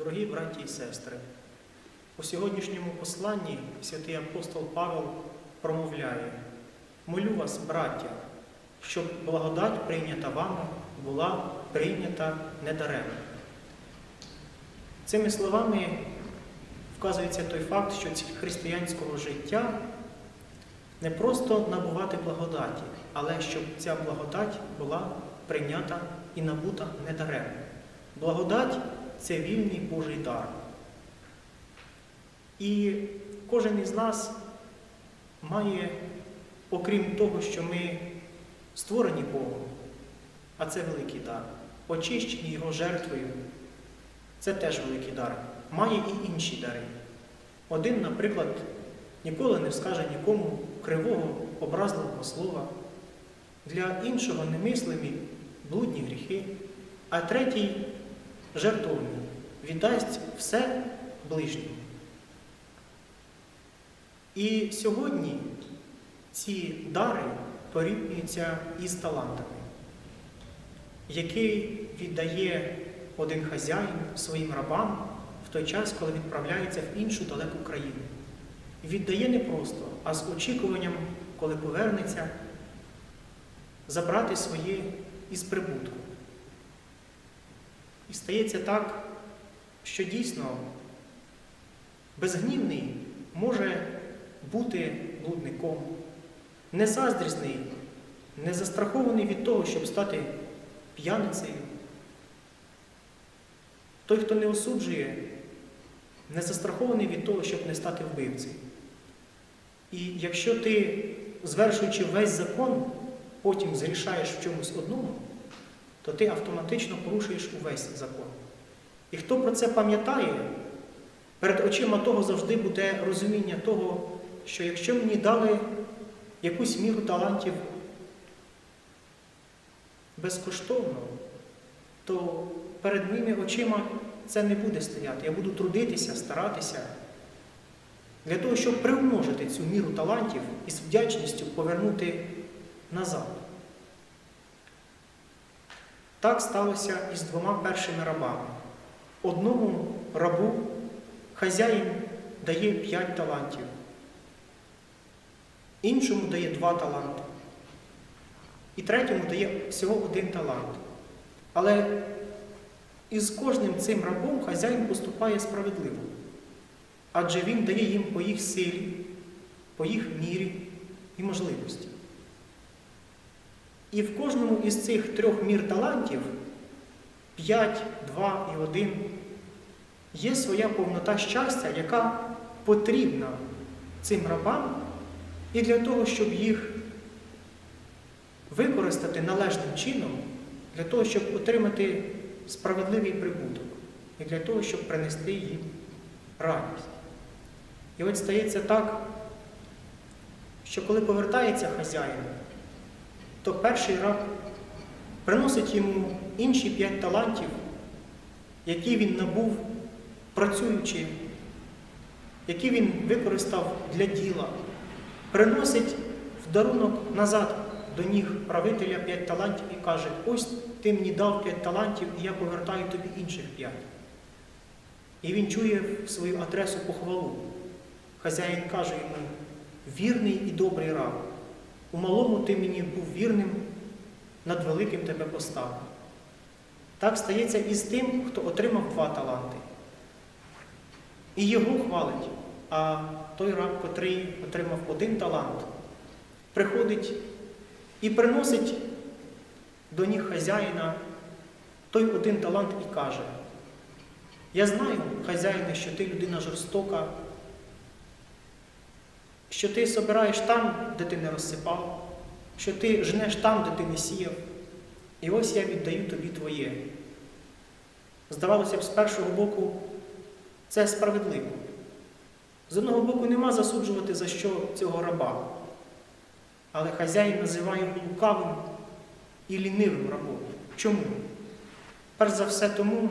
Дорогі браті і сестри, у сьогоднішньому посланні святий апостол Павел промовляє: «Молю вас, браття, щоб благодать, прийнята вами, була прийнята недаремно». Цими словами вказується той факт, що ціль християнського життя не просто набувати благодаті, але щоб ця благодать була прийнята і набута недаремно. Благодать – це вільний Божий дар. І кожен із нас має, окрім того, що ми створені Богом, а це великий дар, очищені Його жертвою, це теж великий дар, має і інші дари. Один, наприклад, ніколи не скаже нікому кривого, образливого слова, для іншого немислимі блудні гріхи, а третій жертовний, віддасть все ближньому. І сьогодні ці дари порівнюються із талантами, який віддає один хазяїн своїм рабам в той час, коли відправляється в іншу далеку країну. Віддає не просто, а з очікуванням, коли повернеться, забрати своє із прибутку. І стається так, що дійсно безгнівний може бути блудником, незаздрісний, не застрахований від того, щоб стати п'яницею. Той, хто не осуджує, не застрахований від того, щоб не стати вбивцею. І якщо ти, звершуючи весь закон, потім зрішаєш в чомусь одному, то ти автоматично порушуєш увесь закон. І хто про це пам'ятає, перед очима того завжди буде розуміння того, що якщо мені дали якусь міру талантів безкоштовно, то перед моїми очима це не буде стояти. Я буду трудитися, старатися для того, щоб примножити цю міру талантів і з вдячністю повернути назад. Так сталося і з двома першими рабами. Одному рабу хазяїн дає 5 талантів, іншому дає 2 таланти, і третьому дає всього 1 талант. Але із кожним цим рабом хазяїн поступає справедливо, адже він дає їм по їх силі, по їх мірі і можливості. І в кожному із цих 3 мір талантів 5, 2 і 1 є своя повнота щастя, яка потрібна цим рабам і для того, щоб їх використати належним чином, для того, щоб отримати справедливий прибуток і для того, щоб принести їм радість. І от стається так, що коли повертається хазяїн, то перший раб приносить йому інші 5 талантів, які він набув, працюючи, які він використав для діла, приносить в дарунок назад до ніг правителя 5 талантів і каже: ось ти мені дав 5 талантів, і я повертаю тобі інших 5. І він чує в свою адресу похвалу. Хазяїн каже йому: вірний і добрий раб, у малому ти мені був вірним, над великим тебе поставив. Так стається і з тим, хто отримав 2 таланти. І його хвалить, а той раб, котрий отримав 1 талант, приходить і приносить до ніг хазяїна той 1 талант і каже: я знаю, хазяїне, що ти людина жорстока, що ти собираєш там, де ти не розсипав, що ти жнеш там, де ти не сіяв, і ось я віддаю тобі твоє. Здавалося б, з першого боку, це справедливо. З одного боку, нема засуджувати за що цього раба, але хазяїн називає його лукавим і лінивим рабом. Чому? Перш за все тому,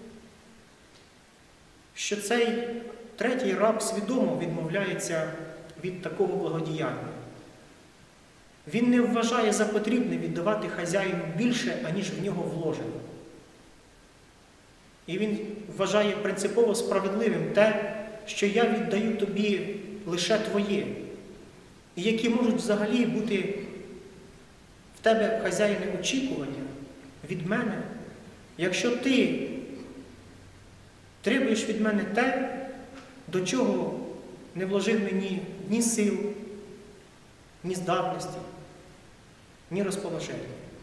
що цей третій раб свідомо відмовляється від такого благодіяння. Він не вважає за потрібне віддавати хазяїну більше, аніж в нього вложено. І він вважає принципово справедливим те, що я віддаю тобі лише твоє, і які можуть взагалі бути в тебе, хазяїне, очікування від мене, якщо ти требуєш від мене те, до чого не вложив мені ні сил, ні здатності, ні розположення.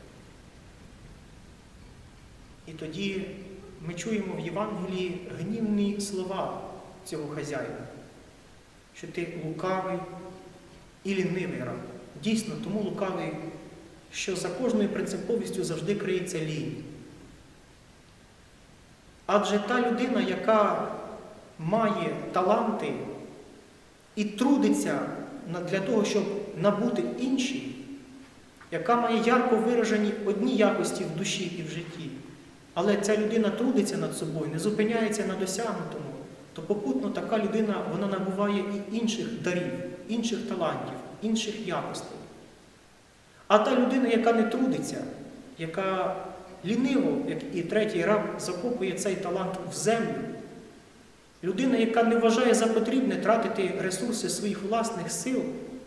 І тоді ми чуємо в Євангелії гнівні слова цього хазяїна, що ти лукавий і лінивий раб. Дійсно, тому лукавий, що за кожною принциповістю завжди криється лінь. Адже та людина, яка має таланти і трудиться для того, щоб набути інші, яка має ярко виражені одні якості в душі і в житті, але ця людина трудиться над собою, не зупиняється на досягнутому, то попутно така людина, вона набуває і інших дарів, інших талантів, інших якостей. А та людина, яка не трудиться, яка ліниво, як і третій раб, закопує цей талант в землю, людина, яка не вважає за потрібне тратити ресурси своїх власних сил,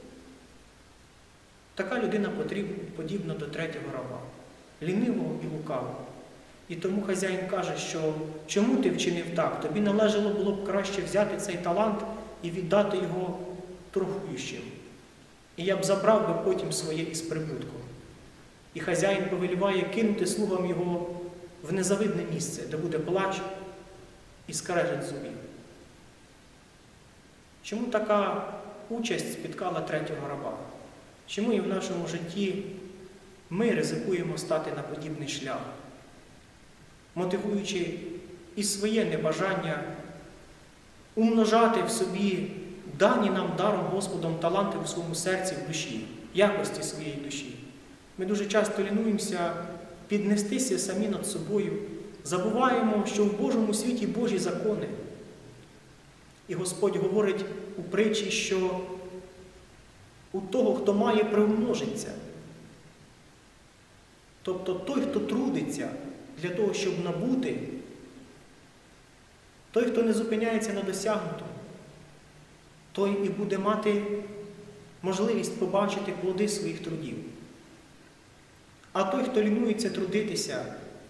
така людина подібна до третього раба, лінивого і лукавого. І тому хазяїн каже, що чому ти вчинив так? Тобі належало було б краще взяти цей талант і віддати його торгуючим. І я б забрав би потім своє із прибутком. І хазяїн повеліває кинути слугам його в незавидне місце, де буде плач і скрежет зубів. Чому така участь спіткала третього раба? Чому і в нашому житті ми ризикуємо стати на подібний шлях, мотивуючи і своє небажання умножати в собі дані нам даром Господом таланти в своєму серці, в душі, якості своєї душі. Ми дуже часто лінуємося піднестися самі над собою, забуваємо, що в Божому світі Божі закони. І Господь говорить у притчі, що у того, хто має, приумножиться. Тобто той, хто трудиться для того, щоб набути, той, хто не зупиняється на досягнутому, той і буде мати можливість побачити плоди своїх трудів. А той, хто лінується трудитися,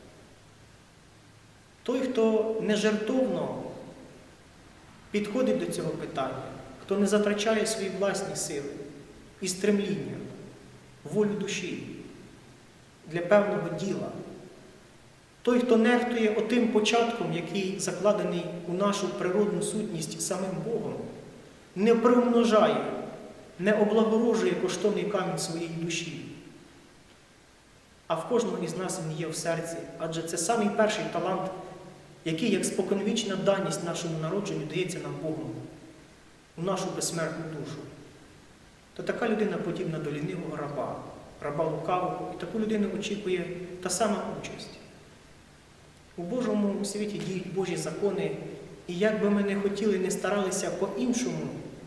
той, хто нежертовно підходить до цього питання, хто не затрачає свої власні сили і стремління, волю душі для певного діла, той, хто нехтує отим початком, який закладений у нашу природну сутність самим Богом, не приумножає, не облагорожує коштовний камінь своєї душі. А в кожному із нас він є в серці, адже це самий перший талант, який, як споконвічна даність нашому народженню, дається нам Богом у нашу безсмертну душу. То така людина подібна до лінивого раба, раба лукавого, і таку людину очікує та сама участь. У Божому світі діють Божі закони, і як би ми не хотіли, не старалися по-іншому,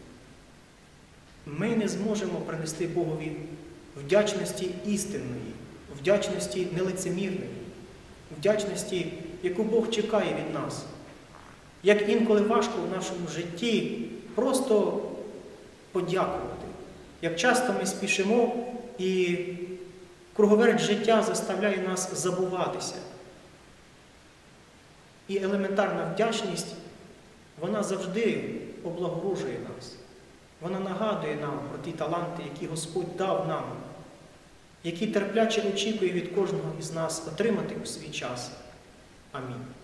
ми не зможемо принести Богові вдячності істинної, вдячності нелицемірної, вдячності, яку Бог чекає від нас. Як інколи важко в нашому житті просто подякувати. Як часто ми спішимо і круговерть життя заставляє нас забуватися. І елементарна вдячність, вона завжди облагорожує нас. Вона нагадує нам про ті таланти, які Господь дав нам, які терпляче очікує від кожного із нас отримати у свій час. Амінь.